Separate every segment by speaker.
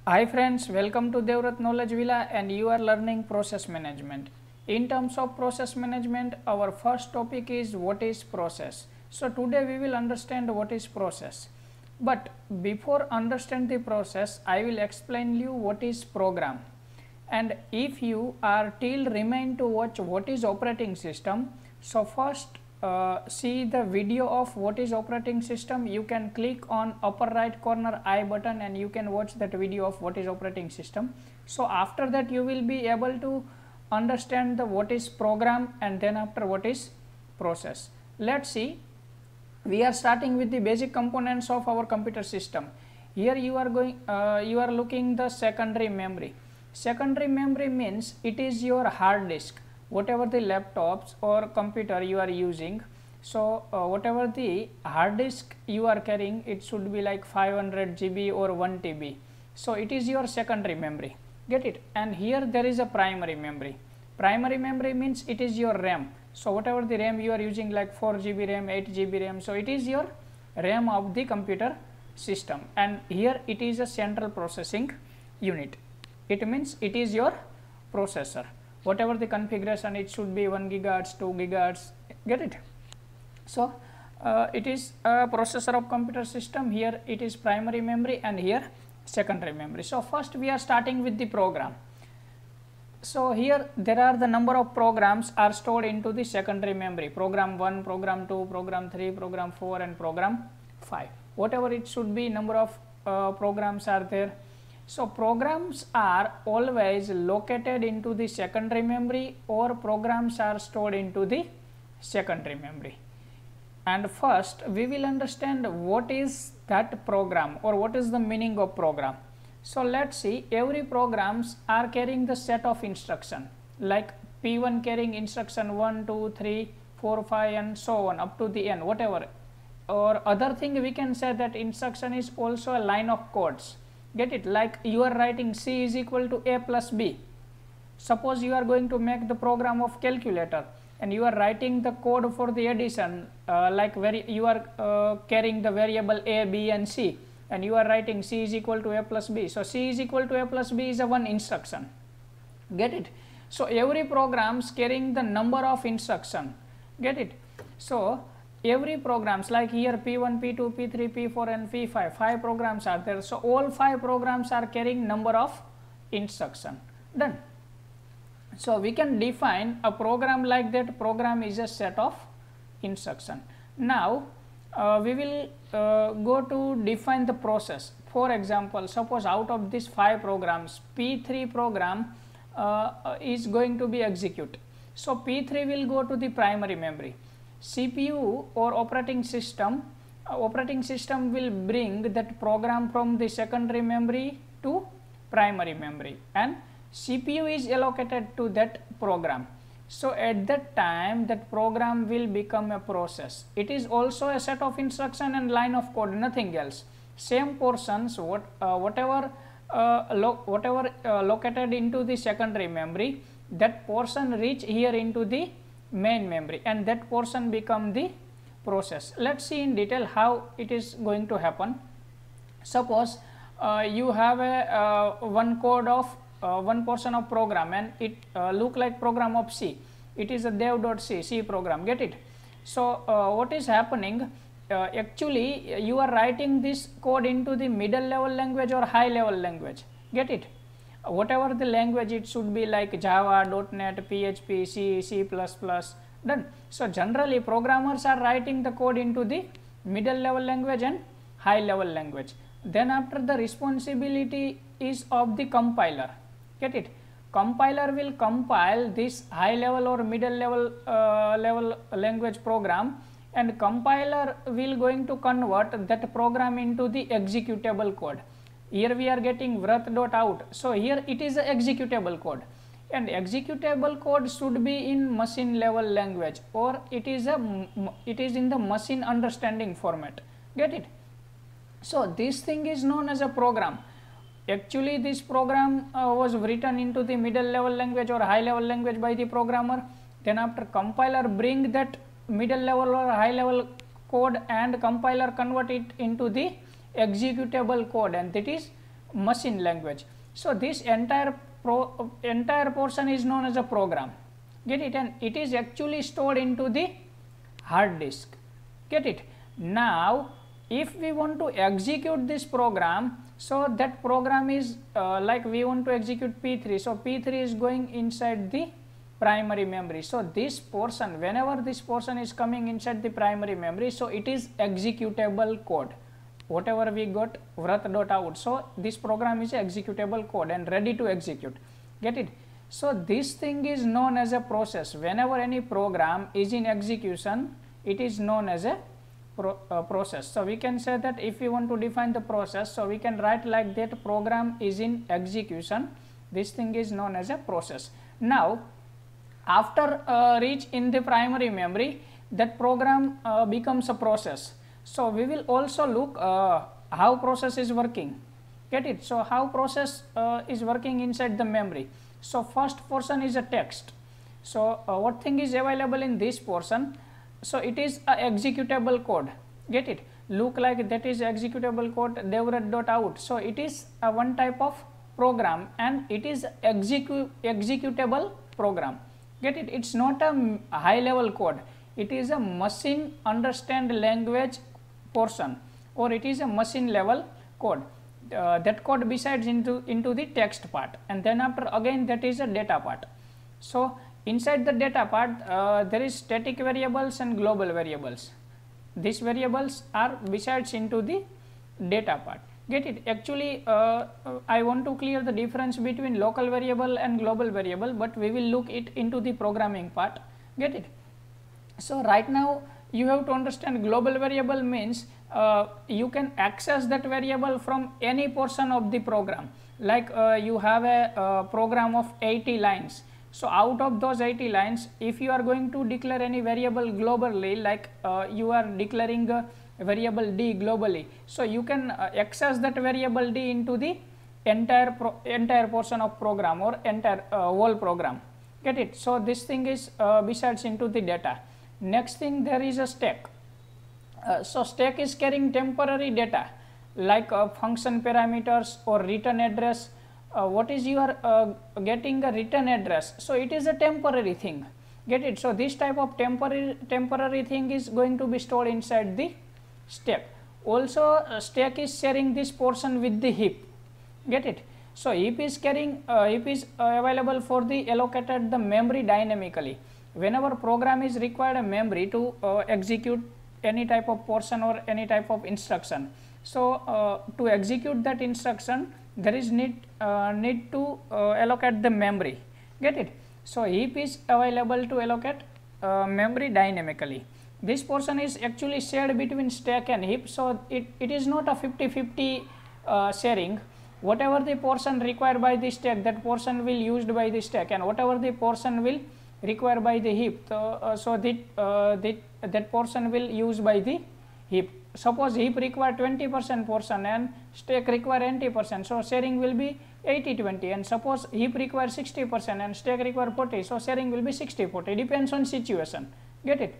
Speaker 1: Hi friends, welcome to Devrat Knowledge Villa and you are learning process management. In terms of process management, our first topic is what is process. So today we will understand what is process. But before understand the process, I will explain you what is program. And if you are till remain to watch what is operating system, so first see the video of what is operating system. You can click on upper right corner I button and you can watch that video of what is operating system. So after that you will be able to understand the what is program and then after what is process. Let's see. We are starting with the basic components of our computer system. Here you are looking the secondary memory. Secondary memory means it is your hard disk, whatever the laptops or computer you are using. So whatever the hard disk you are carrying, it should be like 500 GB or 1 TB. So it is your secondary memory, get it. And here there is a primary memory. Primary memory means it is your RAM. So whatever the RAM you are using, like 4 GB RAM, 8 GB RAM, so it is your RAM of the computer system. And here it is a central processing unit. It means it is your processor. Whatever the configuration, it should be 1 GHz, 2 GHz, get it. So it is a processor of computer system. Here it is primary memory and here secondary memory. So first we are starting with the program. So here there are the number of programs are stored into the secondary memory. Program 1, program 2, program 3, program 4 and program 5. Whatever it should be, number of programs are there. So programs are always located into the secondary memory or programs are stored into the secondary memory. And first we will understand what is that program or what is the meaning of program. So let's see, every programs are carrying the set of instruction, like P1 carrying instruction 1, 2, 3, 4, 5 and so on up to the end, whatever. Or other thing we can say that instruction is also a line of codes. Get it, like you are writing C is equal to A plus B. Suppose you are going to make the program of calculator and you are writing the code for the addition, you are carrying the variable A, B and C and you are writing C is equal to A plus B. So C is equal to A plus B is a one instruction, get it. So every programs carrying the number of instruction, get it. So every programs like here P1, P2, P3, P4 and P5, 5 programs are there. So all 5 programs are carrying number of instruction, done. So we can define a program like that. Program is a set of instruction. Now we will go to define the process. For example, suppose out of these 5 programs, P3 program is going to be executed. So P3 will go to the primary memory. CPU or operating system will bring that program from the secondary memory to primary memory and CPU is allocated to that program. So at that time that program will become a process. It is also a set of instruction and line of code, nothing else. Same portions, whatever located into the secondary memory, that portion reach here into the main memory and that portion become the process. Let's see in detail how it is going to happen. Suppose you have a one code of one portion of program and it look like program of C. It is a dev.c, C program, get it. So what is happening, actually you are writing this code into the middle level language or high level language, get it. Whatever the language, it should be like Java, .NET, PHP, C, C++, done. So generally programmers are writing the code into the middle level language and high level language. Then after the responsibility is of the compiler, get it. Compiler will compile this high level or middle level language program and compiler will going to convert that program into the executable code. Here we are getting vrat.out. So here it is a executable code and executable code should be in machine level language or it is in the machine understanding format, get it. So this thing is known as a program. Actually this program was written into the middle level language or high level language by the programmer. Then after compiler bring that middle level or high level code and compiler convert it into the executable code and that is machine language. So this entire portion is known as a program, get it, and it is actually stored into the hard disk, get it. Now if we want to execute this program, so that program is like we want to execute P3, so P3 is going inside the primary memory. So this portion, whenever this portion is coming inside the primary memory, so it is executable code. Whatever we got vrat.out, so this program is executable code and ready to execute, get it. So this thing is known as a process. Whenever any program is in execution, it is known as a process. So we can say that if we want to define the process, so we can write like that: program is in execution, this thing is known as a process. Now after reach in the primary memory, that program becomes a process. So we will also look how process is working, get it. So how process is working inside the memory. So first portion is a text. So what thing is available in this portion? So it is a executable code, get it. Look like that is executable code devrat.out. So it is a one type of program and it is executable program, get it. It's not a high level code, it is a machine understand language portion, or it is a machine level code. That code besides into the text part, and then after again that is a data part. So inside the data part there is static variables and global variables. These variables are besides into the data part, get it. Actually I want to clear the difference between local variable and global variable, but we will look it into the programming part, get it. So right now you have to understand global variable means you can access that variable from any portion of the program. Like you have a program of 80 lines. So out of those 80 lines, if you are going to declare any variable globally, like you are declaring a variable d globally, so you can access that variable d into the entire portion of program or entire whole program, get it. So this thing is besides into the data. Next thing, there is a stack. So stack is carrying temporary data like function parameters or return address. What is your getting a return address? So it is a temporary thing, get it. So this type of temporary thing is going to be stored inside the stack. Also stack is sharing this portion with the heap, get it. So heap is carrying heap is available for the allocated the memory dynamically. Whenever program is required a memory to execute any type of portion or any type of instruction, so to execute that instruction there is need to allocate the memory, get it. So heap is available to allocate memory dynamically. This portion is actually shared between stack and heap, so it is not a 50-50 sharing. Whatever the portion required by the stack, that portion will used by the stack, and whatever the portion will required by the heap, so that portion will use by the heap. Suppose heap require 20% portion and stack require 80%, so sharing will be 80-20, and suppose heap require 60% and stack require 40, so sharing will be 60-40, depends on situation, get it.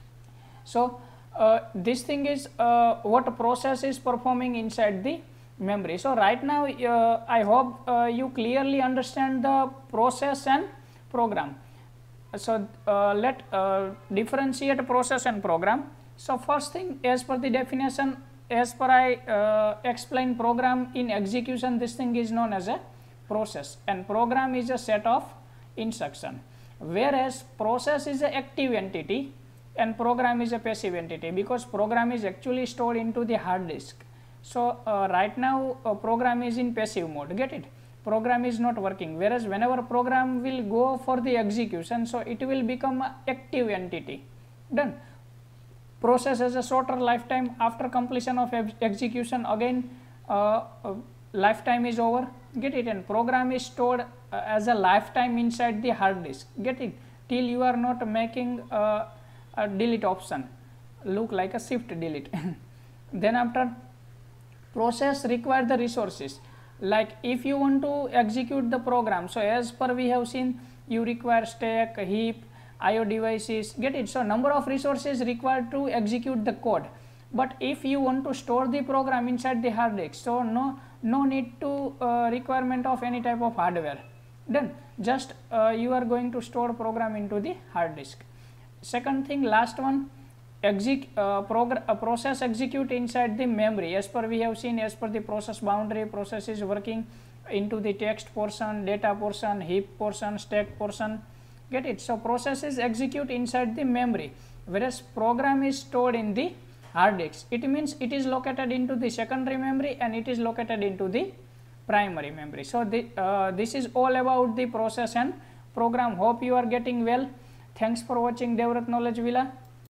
Speaker 1: So this thing is what process is performing inside the memory. So right now I hope you clearly understand the process and program. So let differentiate process and program. So first thing, as per the definition, as per I explain program in execution, this thing is known as a process, and program is a set of instruction, whereas process is an active entity and program is a passive entity, because program is actually stored into the hard disk. So right now program is in passive mode, get it. Program is not working, whereas whenever program will go for the execution, so it will become an active entity, done. Process has a shorter lifetime. After completion of execution, again lifetime is over, get it, and program is stored as a lifetime inside the hard disk, get it, till you are not making a delete option, look like a shift delete. Then after, process require the resources, like if you want to execute the program, so as per we have seen, you require stack, heap, IO devices, get it. So number of resources required to execute the code. But if you want to store the program inside the hard disk, so no need to requirement of any type of hardware. Then just you are going to store program into the hard disk. Second thing, last one, process execute inside the memory. As per we have seen, as per the process boundary, process is working into the text portion, data portion, heap portion, stack portion. Get it? So process is execute inside the memory, whereas program is stored in the hard disk. It means it is located into the secondary memory and it is located into the primary memory. So this is all about the process and program. Hope you are getting well. Thanks for watching Devvrat Knowledge Villa.